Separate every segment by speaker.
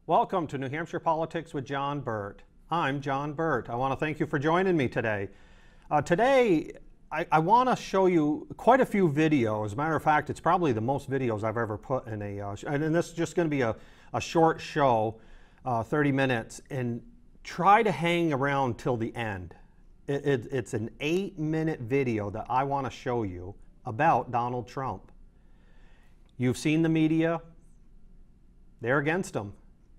Speaker 1: Welcome to New Hampshire Politics with John Burt. I'm John Burt. I want to thank you for joining me today. Today, I want to show you quite a few videos. As a matter of fact, it's probably the most videos I've ever put in and this is just going to be a short show, 30 minutes, and try to hang around till the end. It's an 8-minute video that I want to show you about Donald Trump. You've seen the media. They're against him.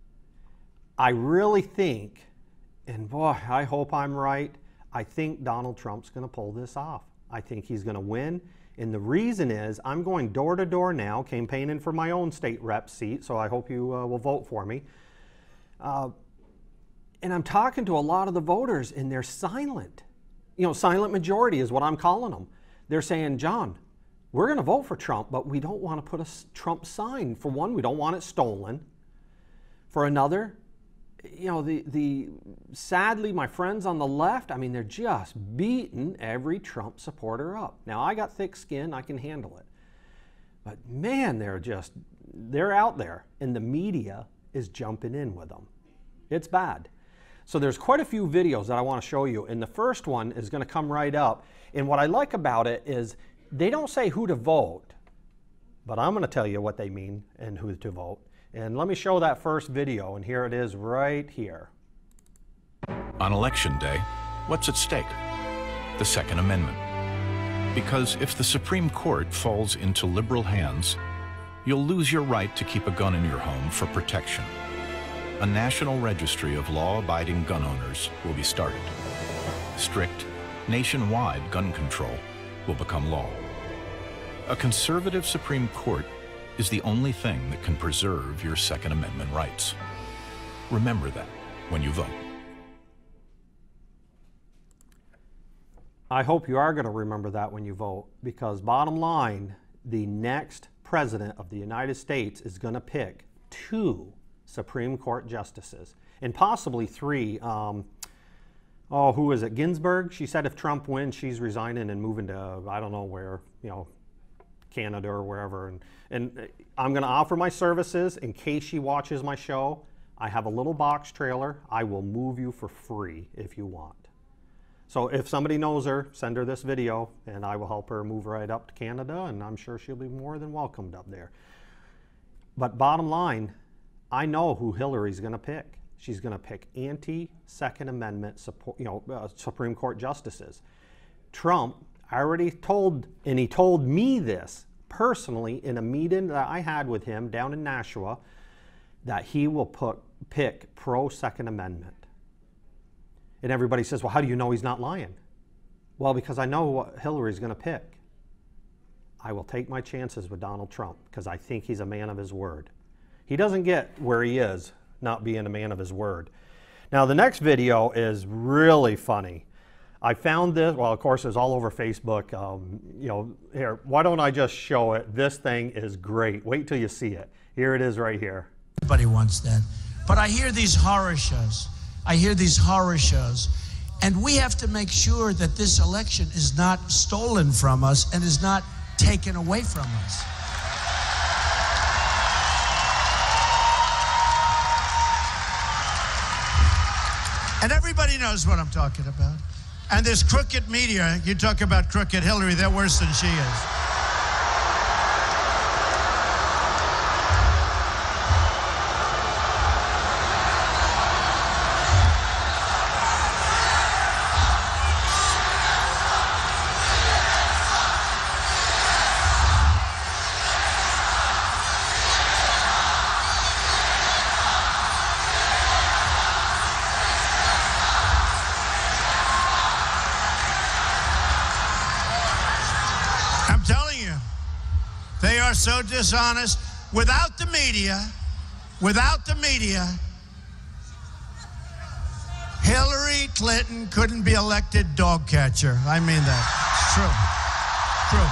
Speaker 1: I really think, and boy, I hope I'm right, I think Donald Trump's going to pull this off. I think he's going to win. And the reason is I'm going door to door now, campaigning for my own state rep seat, so I hope you will vote for me. And I'm talking to a lot of the voters, and they're silent. You know, silent majority is what I'm calling them. They're saying, John, we're going to vote for Trump, but we don't want to put a Trump sign. For one, we don't want it stolen. For another, you know, sadly, my friends on the left, I mean, they're just beating every Trump supporter up. Now, I got thick skin, I can handle it. But man, they're out there, and the media is jumping in with them. It's bad. So there's quite a few videos that I want to show you, and the first one is going to come right up. And what I like about it is they don't say who to vote, but I'm going to tell you what they mean and who to vote. And let me show that first video, and here it is right here.
Speaker 2: On Election Day, what's at stake? The Second Amendment. Because if the Supreme Court falls into liberal hands, you'll lose your right to keep a gun in your home for protection. A national registry of law-abiding gun owners will be started. Strict, nationwide gun control will become law. A conservative Supreme Court is the only thing that can preserve your Second Amendment rights. Remember that when you vote.
Speaker 1: I hope you are going to remember that when you vote, because bottom line, the next president of the United States is going to pick 2 Supreme Court justices, and possibly 3. Who is it? Ginsburg? She said if Trump wins, she's resigning and moving to, I don't know where, you know, Canada or wherever. And I'm going to offer my services in case she watches my show. I have a little box trailer. I will move you for free if you want. So if somebody knows her, send her this video, and I will help her move right up to Canada, and I'm sure she'll be more than welcomed up there. But bottom line, I know who Hillary's going to pick. She's going to pick anti-Second Amendment Supreme Court justices. Trump, I already told, and he told me this personally in a meeting that I had with him down in Nashua, that he will pick pro-Second Amendment. And everybody says, well, how do you know he's not lying? Well, because I know what Hillary's going to pick. I will take my chances with Donald Trump because I think he's a man of his word. He doesn't get where he is not being a man of his word. Now, the next video is really funny. I found this, well, of course, it's all over Facebook. You know, here, why don't I just show it? This thing is great. Wait till you see it. Here it is right here.
Speaker 3: Everybody wants that. But I hear these horror shows. And we have to make sure that this election is not stolen from us and is not taken away from us. And everybody knows what I'm talking about. And this crooked media, you talk about crooked Hillary, they're worse than she is. I'm telling you, they are so dishonest. Without the media, Hillary Clinton couldn't be elected dog catcher. I mean that. It's true. True.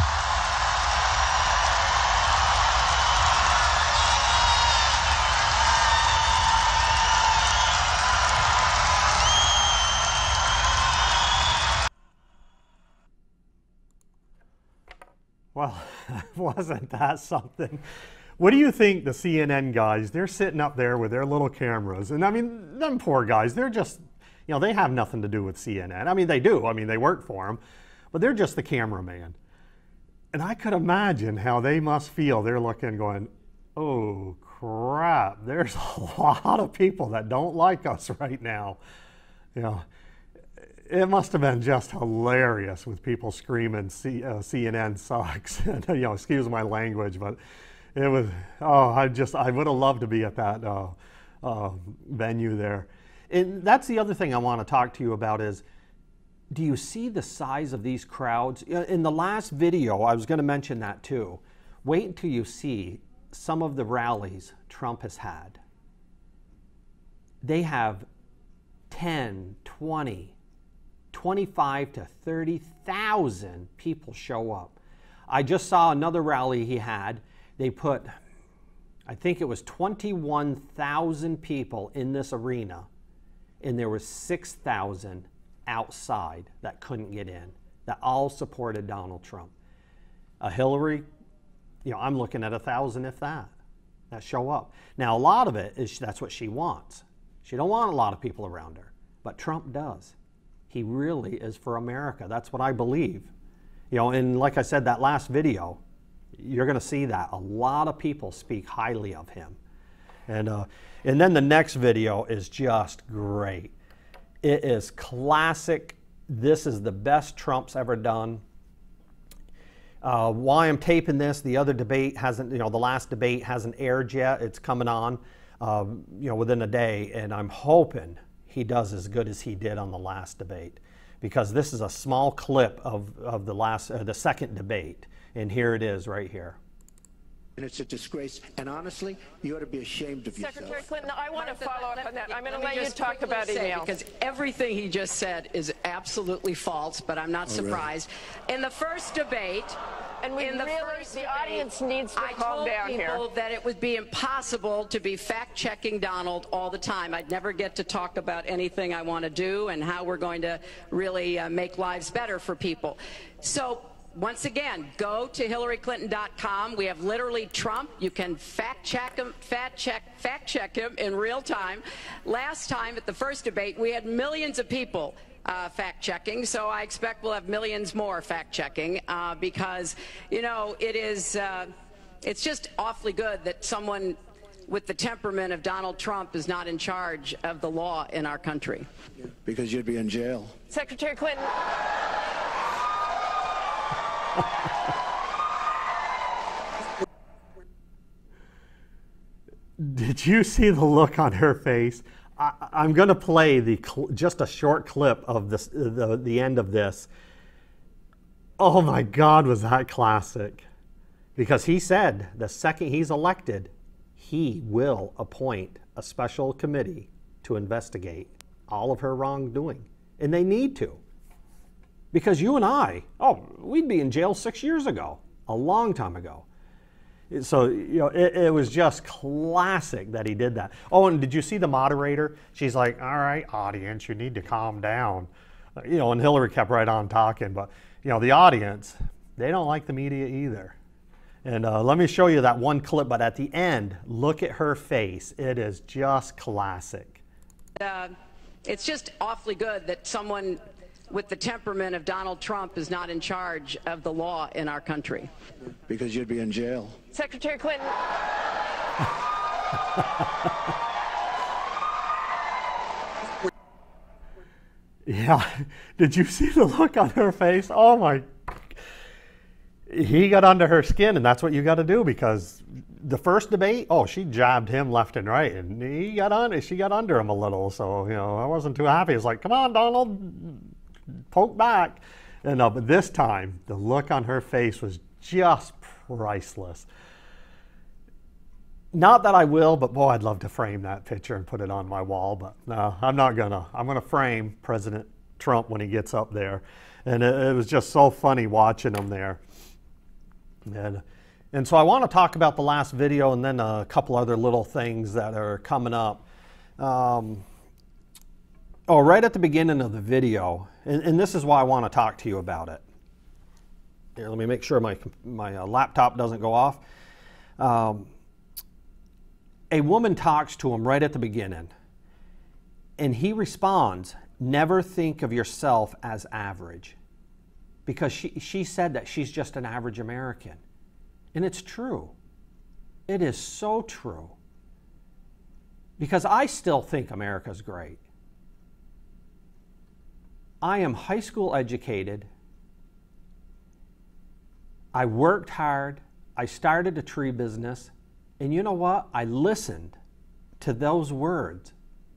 Speaker 1: Well, wasn't that something? What do you think the CNN guys, they're sitting up there with their little cameras, and I mean, them poor guys, they're just, you know, they have nothing to do with CNN. I mean, they do. I mean, they work for them, but they're just the cameraman. And I could imagine how they must feel. They're looking going, oh crap, there's a lot of people that don't like us right now. You know, it must have been just hilarious with people screaming CNN sucks. You know, excuse my language, but it was, oh, I would have loved to be at that venue there. And that's the other thing I want to talk to you about is, do you see the size of these crowds? In the last video, I was going to mention that too. Wait until you see some of the rallies Trump has had. They have 10, 20, 25 to 30,000 people show up. I just saw another rally he had. They put, I think it was 21,000 people in this arena, and there was 6,000 outside that couldn't get in, that all supported Donald Trump. Hillary, you know, I'm looking at 1,000 if that show up. Now, a lot of it is that's what she wants. She don't want a lot of people around her, but Trump does. He really is for America. That's what I believe. You know, and like I said, that last video, you're going to see that a lot of people speak highly of him. And then the next video is just great. It is classic. This is the best Trump's ever done. Why I'm taping this, the other debate hasn't, you know, the last debate hasn't aired yet. It's coming on, you know, within a day, and I'm hoping he does as good as he did on the last debate, because this is a small clip of the second debate, and here it is right here.
Speaker 4: And it's a disgrace. And honestly, you ought to be ashamed of yourself.
Speaker 5: Secretary Clinton, I want to follow up on that. I'm going to let you talk about email.
Speaker 6: Because everything he just said is absolutely false, but I'm not surprised. In the first debate,
Speaker 5: and the audience needs to calm down here.
Speaker 6: I told people that it would be impossible to be fact-checking Donald all the time. I'd never get to talk about anything I want to do and how we're going to really make lives better for people. So, once again, go to HillaryClinton.com. We have literally Trump. You can fact check him in real time. Last time at the first debate, we had millions of people fact checking. So I expect we'll have millions more fact checking because, you know, it's just awfully good that someone with the temperament of Donald Trump is not in charge of the law in our country.
Speaker 4: Because you'd be in jail.
Speaker 5: Secretary Clinton.
Speaker 1: Did you see the look on her face? I'm going to play just a short clip of this, the end of this. Oh my God, was that classic? Because he said the second he's elected, he will appoint a special committee to investigate all of her wrongdoing. And they need to. Because you and I, we'd be in jail 6 years ago, a long time ago. So, you know, it was just classic that he did that. Oh, and did you see the moderator? She's like, all right, audience, you need to calm down. You know, and Hillary kept right on talking. But, you know, the audience, they don't like the media either. And let me show you that one clip. But at the end, look at her face. It is just classic.
Speaker 6: It's just awfully good that someone with the temperament of Donald Trump is not in charge of the law in our country.
Speaker 4: Because you'd be in jail.
Speaker 5: Secretary Clinton.
Speaker 1: Yeah, did you see the look on her face? Oh my, he got under her skin, and that's what you got to do, because the first debate, she jabbed him left and right, and she got under him a little, so, you know, I wasn't too happy. It's like, come on, Donald, poke back. And but this time, the look on her face was just priceless. Not that I will, but boy, I'd love to frame that picture and put it on my wall, but no, I'm not gonna. I'm gonna frame President Trump when he gets up there. And it was just so funny watching him there. And so I want to talk about the last video and then a couple other little things that are coming up. Right at the beginning of the video, and this is why I want to talk to you about it. Here, let me make sure my laptop doesn't go off. a woman talks to him right at the beginning, and he responds, never think of yourself as average. Because she said that she's just an average American. And it's true. It is so true. Because I still think America's great. I am high school educated. I worked hard. I started a tree business. And you know what? I listened to those words.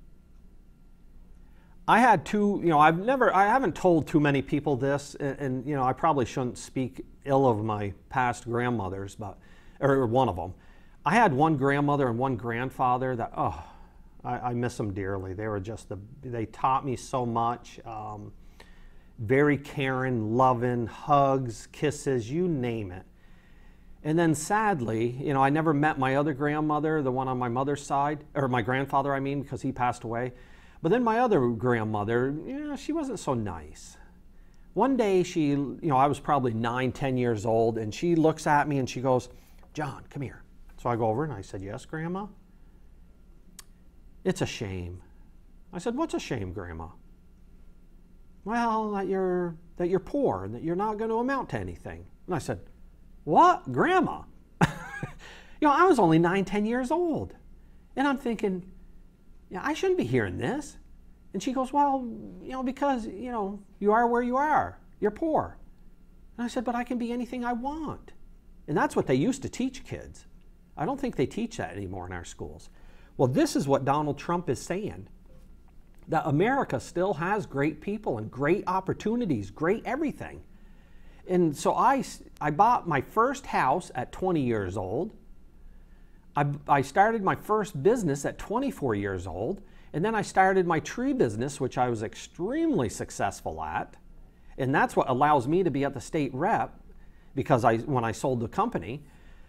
Speaker 1: I had two, I haven't told too many people this, and I probably shouldn't speak ill of my past grandmothers, or one of them. I had one grandmother and one grandfather that, I miss them dearly. They were they taught me so much. Very caring, loving, hugs, kisses, you name it. And then sadly, I never met my other grandmother, the one on my mother's side, or my grandfather, I mean, because he passed away. But then my other grandmother, she wasn't so nice. One day I was probably 9, 10 years old, and she looks at me and she goes, John, come here. So I go over and I said, yes, Grandma? It's a shame. I said, what's a shame, Grandma? Well, that you're poor and that you're not going to amount to anything. And I said, what, Grandma? I was only 9, 10 years old. And I'm thinking, I shouldn't be hearing this. And she goes, well, because, you are where you are. You're poor. And I said, but I can be anything I want. And that's what they used to teach kids. I don't think they teach that anymore in our schools. Well, this is what Donald Trump is saying. That America still has great people and great opportunities, great everything. And so I bought my first house at 20 years old. I started my first business at 24 years old, and then I started my tree business, which I was extremely successful at. And that's what allows me to be at the state rep, because when I sold the company,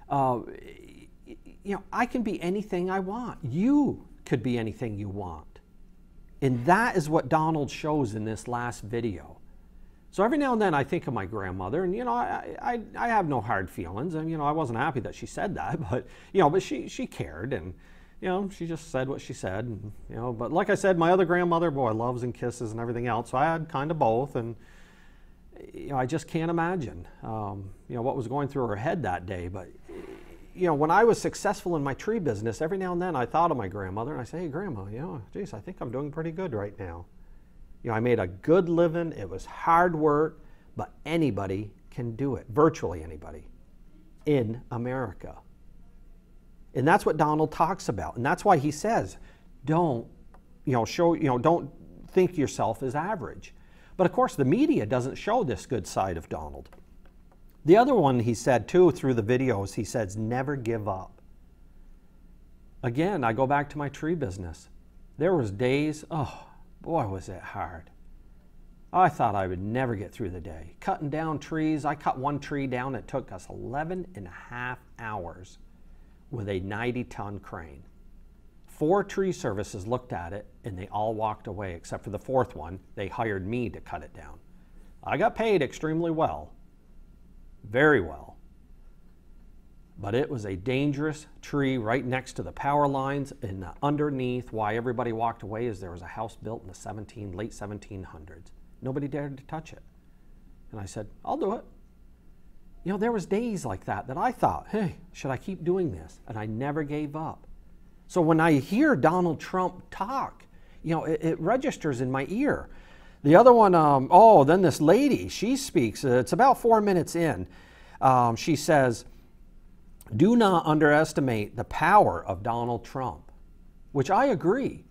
Speaker 1: I can be anything I want. You could be anything you want. And that is what Donald shows in this last video. So every now and then I think of my grandmother, and I have no hard feelings, and I wasn't happy that she said that, but but she cared, and she just said what she said, and but like I said, my other grandmother, boy, loves and kisses and everything else. So I had kind of both, and I just can't imagine what was going through her head that day. But when I was successful in my tree business, every now and then I thought of my grandmother, and I say, hey, Grandma, geez, I think I'm doing pretty good right now. I made a good living. It was hard work, but anybody can do it, virtually anybody in America. And that's what Donald talks about. And that's why he says, don't think yourself as average. But of course, the media doesn't show this good side of Donald. The other one he said too through the videos, he says, never give up. Again, I go back to my tree business. There was days, boy, was it hard. I thought I would never get through the day. Cutting down trees, I cut one tree down. It took us 11.5 hours with a 90-ton crane. 4 tree services looked at it, and they all walked away, except for the 4th one. They hired me to cut it down. I got paid extremely well, very well. But it was a dangerous tree right next to the power lines, and underneath, why everybody walked away is there was a house built in the late 1700s. Nobody dared to touch it. And I said, I'll do it. There was days like that I thought, hey, should I keep doing this? And I never gave up. So when I hear Donald Trump talk, it registers in my ear. The other one, then this lady, she speaks. It's about 4 minutes in. She says, do not underestimate the power of Donald Trump, which I agree.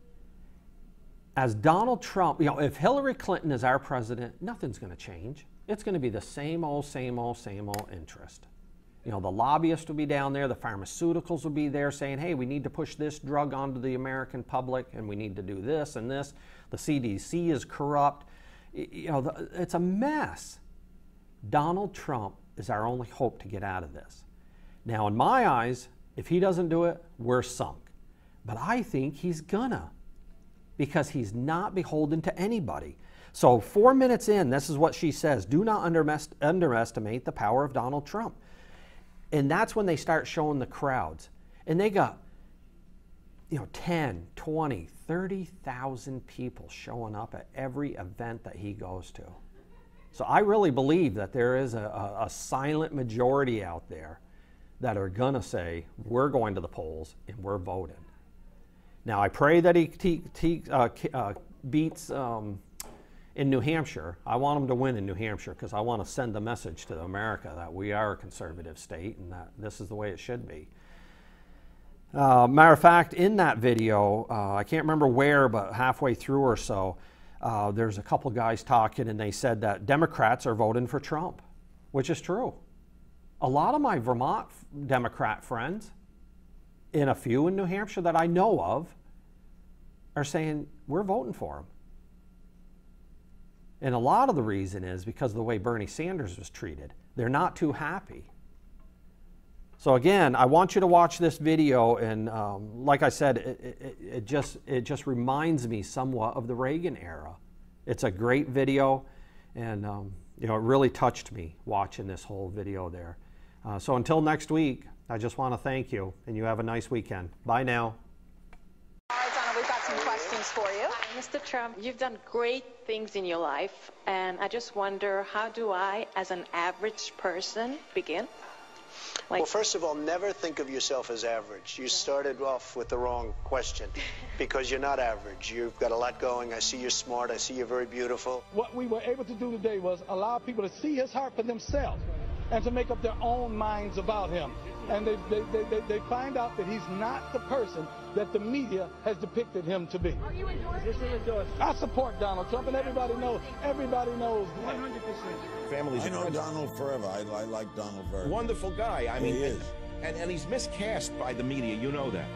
Speaker 1: As Donald Trump, if Hillary Clinton is our president, nothing's going to change. It's going to be the same old interest. The lobbyists will be down there, the pharmaceuticals will be there saying, hey, we need to push this drug onto the American public, and we need to do this and this. The CDC is corrupt. It's a mess. Donald Trump is our only hope to get out of this. Now, in my eyes, if he doesn't do it, we're sunk. But I think he's gonna, because he's not beholden to anybody. So 4 minutes in, this is what she says. Do not underestimate the power of Donald Trump. And that's when they start showing the crowds. And they got 10, 20, 30,000 people showing up at every event that he goes to. So I really believe that there is a silent majority out there that are going to say, we're going to the polls and we're voting. Now, I pray that he beats in New Hampshire. I want him to win in New Hampshire because I want to send a message to America that we are a conservative state and that this is the way it should be. Matter of fact, in that video, I can't remember where, but halfway through or so, there's a couple guys talking and they said that Democrats are voting for Trump, which is true. A lot of my Vermont Democrat friends, and a few in New Hampshire that I know of, are saying, we're voting for him. And a lot of the reason is because of the way Bernie Sanders was treated. They're not too happy. So again, I want you to watch this video, and like I said, it just reminds me somewhat of the Reagan era. It's a great video, and it really touched me watching this whole video there. So until next week, I just want to thank you, and you have a nice weekend. Bye now.
Speaker 5: All right, Donna, we've got some questions for you.
Speaker 7: Hi, Mr. Trump, you've done great things in your life, and I just wonder, how do I, as an average person, begin?
Speaker 8: Well, first of all, never think of yourself as average. You started off with the wrong question because you're not average. You've got a lot going. I see you're smart. I see you're very beautiful.
Speaker 9: What we were able to do today was allow people to see his heart for themselves and to make up their own minds about him. And they find out that he's not the person that the media has depicted him to be.
Speaker 5: Are you endorsing?
Speaker 9: I support Donald Trump, and everybody knows 100%.
Speaker 10: Families,
Speaker 11: I know Donald forever. I like Donald very much.
Speaker 10: Wonderful guy. I mean,
Speaker 11: he is.
Speaker 10: And he's miscast by the media. You know that.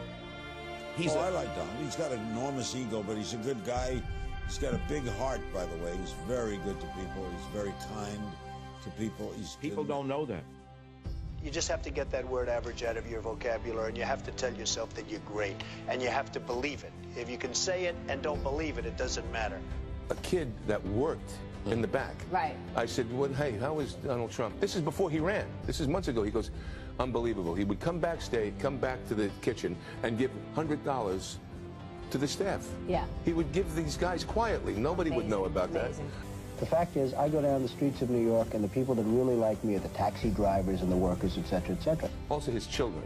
Speaker 11: I like Donald. He's got an enormous ego, but he's a good guy. He's got a big heart, by the way. He's very good to people. He's very kind to people.
Speaker 10: People don't know that.
Speaker 8: You just have to get that word average out of your vocabulary, and you have to tell yourself that you're great, and you have to believe it. If you can say it and don't believe it, it doesn't matter.
Speaker 12: A kid that worked in the back.
Speaker 5: Right.
Speaker 12: I said, well, hey, how is Donald Trump? This is before he ran. This is months ago. He goes, unbelievable. He would come back to the kitchen and give $100 to the staff.
Speaker 5: Yeah.
Speaker 12: He would give these guys quietly. Nobody would know about that.
Speaker 13: The fact is, I go down the streets of New York, and the people that really like me are the taxi drivers and the workers, et cetera, et cetera.
Speaker 12: Also, his children.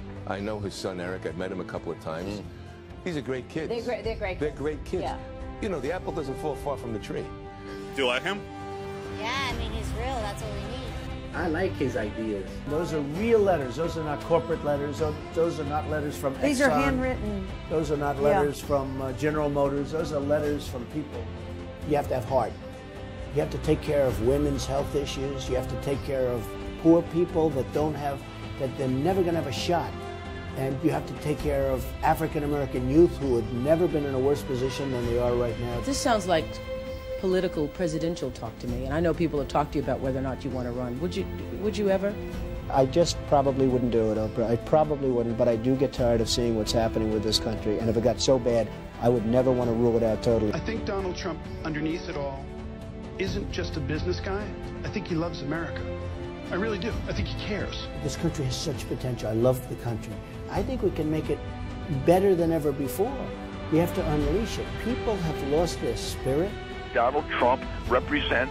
Speaker 12: I know his son, Eric. I've met him a couple of times. He's a great kid.
Speaker 5: They're great kids.
Speaker 12: They're great kids.
Speaker 5: Yeah.
Speaker 12: You know, the apple doesn't fall far from the tree.
Speaker 14: Do you like him?
Speaker 15: Yeah, I mean, he's real. That's all we need.
Speaker 16: I like his ideas. Those are real letters. Those are not corporate letters. Those are not letters from Exxon.
Speaker 17: These are handwritten.
Speaker 16: Those are not letters from General Motors. Those are letters from people. You have to have heart. You have to take care of women's health issues. You have to take care of poor people that they're never going to have a shot. And you have to take care of African-American youth who have never been in a worse position than they are right now.
Speaker 18: This sounds like political presidential talk to me, and I know people have talked to you about whether or not you want to run. Would you ever?
Speaker 13: I just probably wouldn't do it, Oprah. I probably wouldn't, but I do get tired of seeing what's happening with this country. And if it got so bad, I would never want to rule it out totally.
Speaker 19: I think Donald Trump, underneath it all, isn't just a business guy. I think he loves America. I really do. I think he cares.
Speaker 16: This country has such potential. I love the country. I think we can make it better than ever before. We have to unleash it. People have lost their spirit.
Speaker 20: Donald Trump represents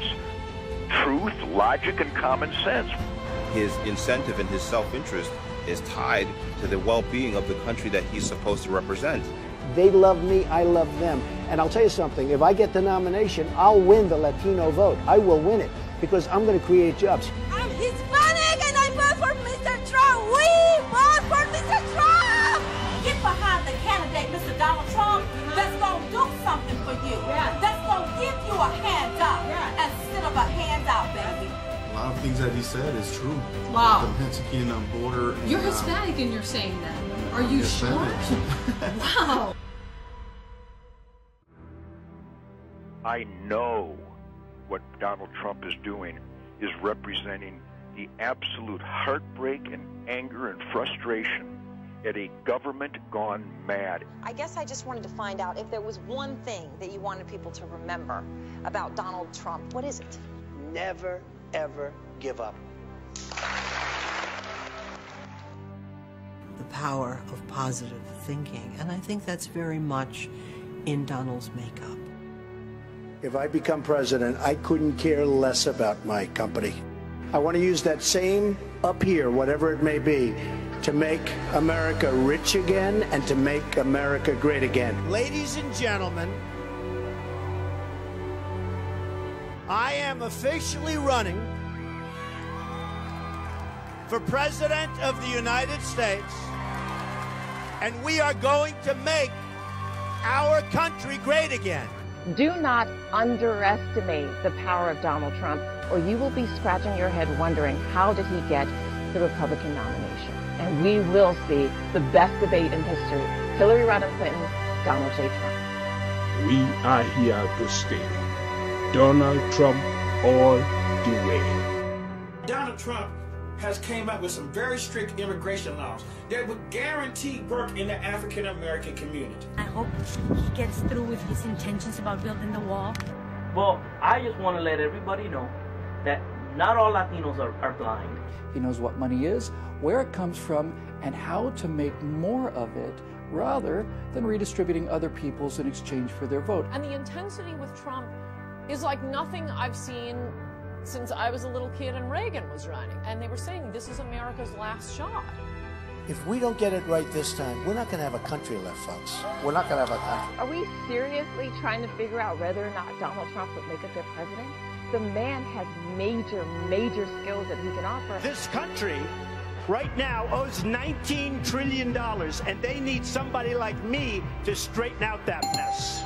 Speaker 20: truth, logic, and common sense.
Speaker 21: His incentive and his self-interest is tied to the well-being of the country that he's supposed to represent.
Speaker 13: They love me, I love them. And I'll tell you something, if I get the nomination, I'll win the Latino vote. I will win it, because I'm going to create jobs.
Speaker 22: I'm Hispanic and I vote for Mr. Trump. We vote for Mr. Trump! Get behind the candidate, Mr. Donald Trump, that's going to do something for you. Yeah. That's going to give you a handout instead of a handout, baby.
Speaker 23: A lot of things that he said is true.
Speaker 24: Wow.
Speaker 23: The Mexican border. And,
Speaker 24: you're Hispanic and you're saying that. Are you sure? Wow.
Speaker 20: I know what Donald Trump is doing is representing the absolute heartbreak and anger and frustration at a government gone mad.
Speaker 25: I guess I just wanted to find out if there was one thing that you wanted people to remember about Donald Trump. What is it?
Speaker 8: Never, ever give up.
Speaker 16: The
Speaker 2: power of positive thinking. And I think that's very much in Donald's makeup.
Speaker 16: If I become president, I couldn't care less about my company. I want to use that same up here, whatever it may be, to make America rich again and to make America great again.
Speaker 3: Ladies and gentlemen, I am officially running for President of the United States, and we are going to make our country great again.
Speaker 5: Do not underestimate the power of Donald Trump, or you will be scratching your head wondering, how did he get the Republican nomination? And we will see the best debate in history. Hillary Rodham Clinton, Donald J. Trump.
Speaker 6: We are here to stay. Donald Trump all the way.
Speaker 14: Donald Trump has came up with some very strict immigration laws that would guarantee work in the African American community.
Speaker 17: I hope he gets through with his intentions about building the wall.
Speaker 26: Well, I just want to let everybody know that not all Latinos are blind.
Speaker 27: He knows what money is, where it comes from, and how to make more of it, rather than redistributing other people's in exchange for their vote.
Speaker 28: And the intensity with Trump is like nothing I've seen since I was a little kid and Reagan was running. And they were saying, this is America's last shot.
Speaker 16: If we don't get it right this time, we're not going to have a country left, folks. We're not going to have a country.
Speaker 5: Are we seriously trying to figure out whether or not Donald Trump would make it their president? The man has major skills that he can offer.
Speaker 3: This country right now owes $19 trillion, and they need somebody like me to straighten out that mess.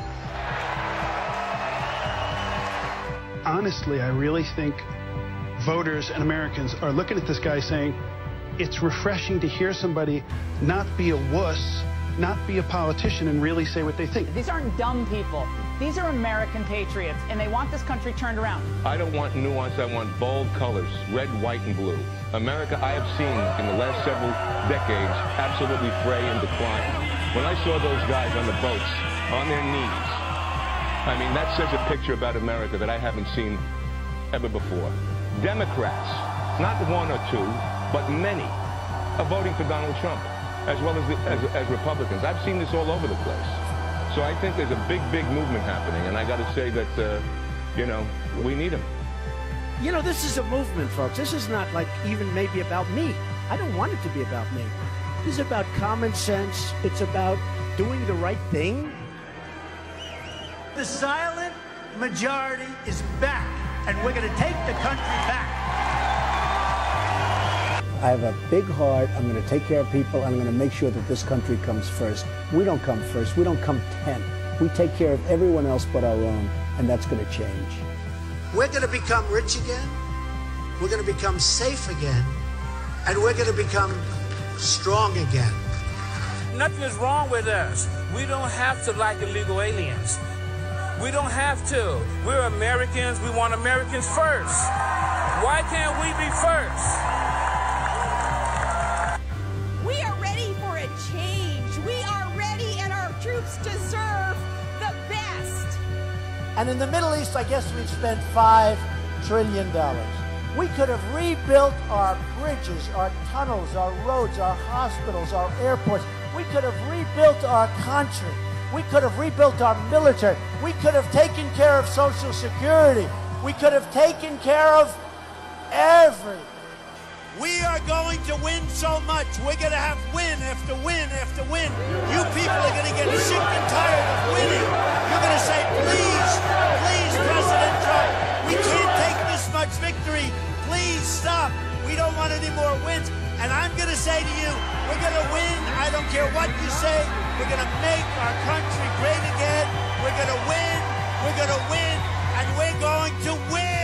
Speaker 19: Honestly, I really think voters and Americans are looking at this guy saying, it's refreshing to hear somebody not be a wuss, not be a politician, and really say what they think.
Speaker 29: These aren't dumb people. These are American patriots, and they want this country turned around.
Speaker 12: I don't want nuance. I want bold colors, red, white, and blue. America, I have seen in the last several decades, absolutely fray and decline. When I saw those guys on the boats, on their knees, I mean, that says a picture about America that I haven't seen ever before. Democrats, not one or two, but many, are voting for Donald Trump, as well as Republicans. I've seen this all over the place. So I think there's a big movement happening, and I got to say that, you know, we need him.
Speaker 16: You know, this is a movement, folks. This is not like even maybe about me. I don't want it to be about me. This is about common sense. It's about doing the right thing.
Speaker 3: The silent majority is back, and we're going to take the country back.
Speaker 16: I have a big heart. I'm going to take care of people. I'm going to make sure that this country comes first. We don't come first. We don't come 10th. We take care of everyone else but our own, and that's going to change.
Speaker 3: We're going to become rich again. We're going to become safe again. And we're going to become strong again.
Speaker 30: Nothing is wrong with us. We don't have to like illegal aliens. We don't have to. We're Americans. We want Americans first. Why can't we be first?
Speaker 22: We are ready for a change. We are ready, and our troops deserve the best.
Speaker 3: And in the Middle East, I guess we've spent $5 trillion. We could have rebuilt our bridges, our tunnels, our roads, our hospitals, our airports. We could have rebuilt our country. We could have rebuilt our military. We could have taken care of Social Security. We could have taken care of everything. We are going to win so much. We're going to have win after win after win. You people are going to get sick and tired of winning. You're going to say, please, please, President Trump, we can't take this much victory. Please stop. We don't want any more wins. And I'm going to say to you, we're going to win. I don't care what you say. We're going to make our country great again. We're going to win. We're going to win. And we're going to win.